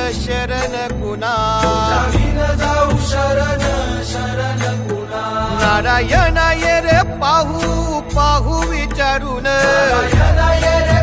शरण कुणा जाऊ शरण शरण कुणा नारायण ये रे पाहू पाहू विचारून नारायण ये रे